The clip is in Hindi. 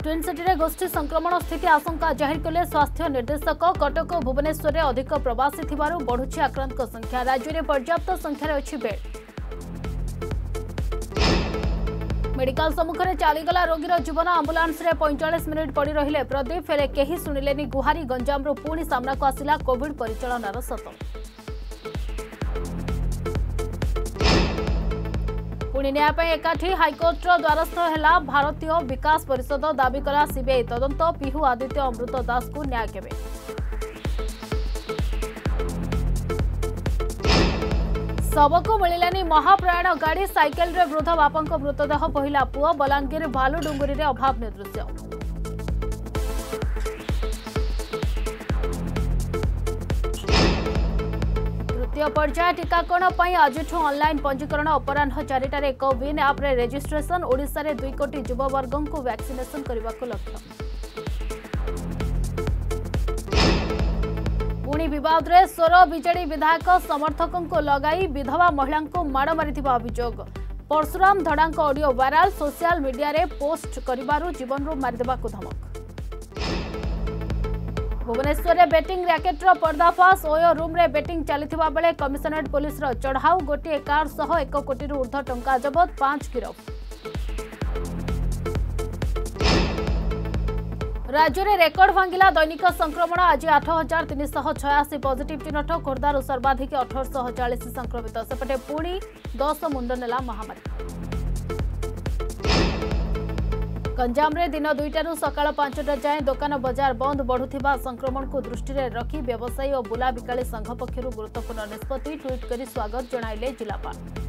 ट्विन सिटी गोष्ठी संक्रमण स्थिति आशंका जाहिर कले स्वास्थ्य निर्देशक। कटक और भुवनेश्वर में अधिक प्रवासी थिबारु बढ़ुछि आक्रांत संख्या। राज्य में पर्याप्त संख्यार अछि बेड। मेडिकल सम्मुखें चलीगला रोगीर जीवन। आंबुलांस रे 45 मिनिट पड़ी रहिले प्रदीप। हेले केही सुनिलेनी गुहारी। गंजामरू पुणी सामना को आसिला कोविड परिचालनार सत। पुणी न्याय एकाठी हाइकोर्टर द्वारस्थ है भारतीय विकास परिषद। दाबी कला सीबीआई तदंत। पिहू आदित्य अमृत दास को न्याय केबे। शव को मिलानी महाप्रयाण गाड़ी। साइकेल रे वृद्ध बापा मृतदेह पहिला पुओ। बलांगीर भालुडुंगुरी रे अभावन दृश्य। तृतीय पर्याय टीकाकरण पर आज ऑनलाइन पंजीकरण। अपराह 4टारे कोविन ऐप रे रजिस्ट्रेशन। ओडिशा रे 2 कोटी युववर्ग को वैक्सीनेशन करने को लक्ष्य। पुणी विवाद रे स्वर। बीजेडी विधायक समर्थकों को लगाई विधवा महिला को माड़ मारिथिबा अभियोग। Parshuram Dhada audio viral. Social media रे पोस्ट करिबारु जीवन रो मारिदेबा को धमक। भुवनेश्वर में बेटिंग रैकेटर पर्दाफाश। ओयो रूम रे बेटिंग चलता बेले कमिशनरेट पुलिस चढ़ाऊ। गोटे कार सह 1 कोटी ऊर्ध्व टंका जबत। 5 गिरफ। राज्य में रेकर्ड भांगिला दैनिक संक्रमण। आज 8386 पॉजिटिव चिन्हट। खोर्धार सर्वाधिक 1840 संक्रमित। सेपटे पुणी 10 मुंड नेला महामारी। गंजाम रे दिन 2टारू सकाळ 5टा जाए दुकान बजार बंद। बढ़ुथिबा संक्रमण को दृष्टि रे रखी व्यवसायी और बुला बिकाली संघ पक्षरु गुरुत्वपूर्ण निष्पत्ति। ट्वीट करी स्वागत जणाइले जिलापाल।